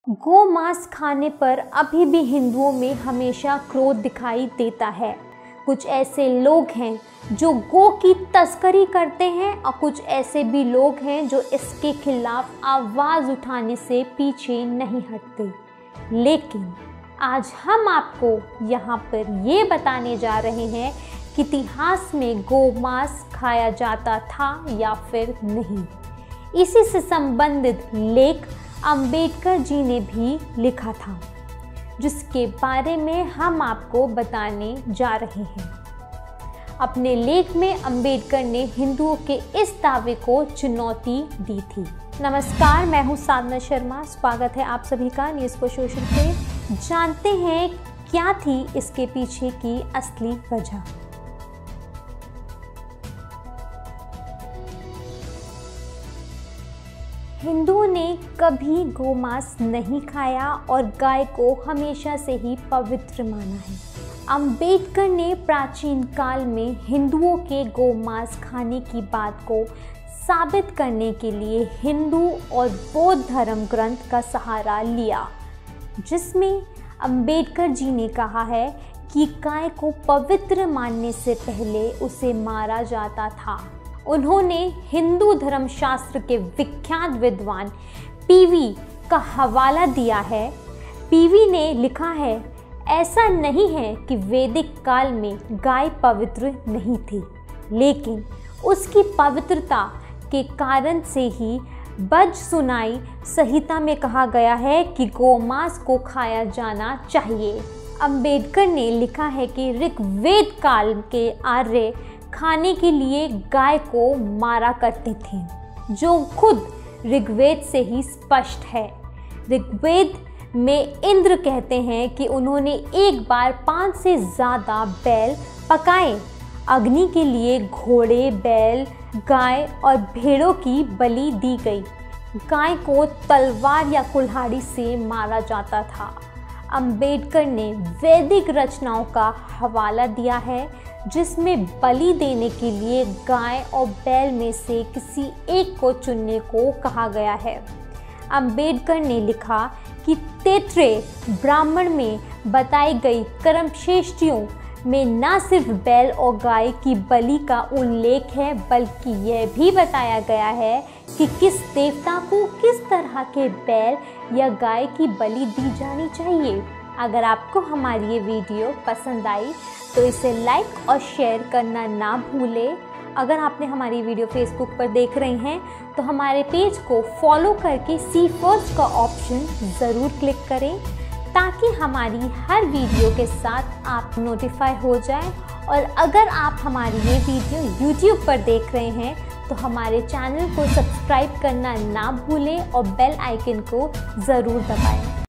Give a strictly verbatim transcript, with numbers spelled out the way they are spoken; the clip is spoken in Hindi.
गौ मांस खाने पर अभी भी हिंदुओं में हमेशा क्रोध दिखाई देता है। कुछ ऐसे लोग हैं जो गौ की तस्करी करते हैं और कुछ ऐसे भी लोग हैं जो इसके खिलाफ आवाज़ उठाने से पीछे नहीं हटते। लेकिन आज हम आपको यहाँ पर ये बताने जा रहे हैं कि इतिहास में गौ मांस खाया जाता था या फिर नहीं। इसी से संबंधित लेख अंबेडकर जी ने भी लिखा था, जिसके बारे में हम आपको बताने जा रहे हैं। अपने लेख में अंबेडकर ने हिंदुओं के इस दावे को चुनौती दी थी। नमस्कार, मैं हूं साधना शर्मा। स्वागत है आप सभी का न्यूज़ को सोशल पे। जानते हैं क्या थी इसके पीछे की असली वजह। हिंदुओं ने कभी गोमांस नहीं खाया और गाय को हमेशा से ही पवित्र माना है। अंबेडकर ने प्राचीन काल में हिंदुओं के गोमांस खाने की बात को साबित करने के लिए हिंदू और बौद्ध धर्म ग्रंथ का सहारा लिया, जिसमें अंबेडकर जी ने कहा है कि गाय को पवित्र मानने से पहले उसे मारा जाता था। उन्होंने हिंदू धर्मशास्त्र के विख्यात विद्वान पीवी का हवाला दिया है। पीवी ने लिखा है, ऐसा नहीं है कि वैदिक काल में गाय पवित्र नहीं थी, लेकिन उसकी पवित्रता के कारण से ही बज सुनाई संहिता में कहा गया है कि गोमांस को खाया जाना चाहिए। अंबेडकर ने लिखा है कि ऋग्वेद काल के आर्य खाने के लिए गाय को मारा करते थे, जो खुद ऋग्वेद से ही स्पष्ट है। ऋग्वेद में इंद्र कहते हैं कि उन्होंने एक बार पांच से ज़्यादा बैल पकाए। अग्नि के लिए घोड़े, बैल, गाय और भेड़ों की बलि दी गई। गाय को तलवार या कुल्हाड़ी से मारा जाता था। अंबेडकर ने वैदिक रचनाओं का हवाला दिया है, जिसमें बलि देने के लिए गाय और बैल में से किसी एक को चुनने को कहा गया है। अंबेडकर ने लिखा कि तैत्तरीय ब्राह्मण में बताई गई कर्मश्रेष्ठियों में न सिर्फ बैल और गाय की बलि का उल्लेख है, बल्कि यह भी बताया गया है कि किस देवता को किस तरह के बैल या गाय की बलि दी जानी चाहिए। अगर आपको हमारी ये वीडियो पसंद आई तो इसे लाइक और शेयर करना ना भूलें। अगर आपने हमारी वीडियो फेसबुक पर देख रहे हैं तो हमारे पेज को फॉलो करके सी फर्स्ट का ऑप्शन ज़रूर क्लिक करें, ताकि हमारी हर वीडियो के साथ आप नोटिफाई हो जाएं। और अगर आप हमारी ये वीडियो यूट्यूब पर देख रहे हैं तो हमारे चैनल को सब्सक्राइब करना ना भूलें और बेल आइकन को ज़रूर दबाएं।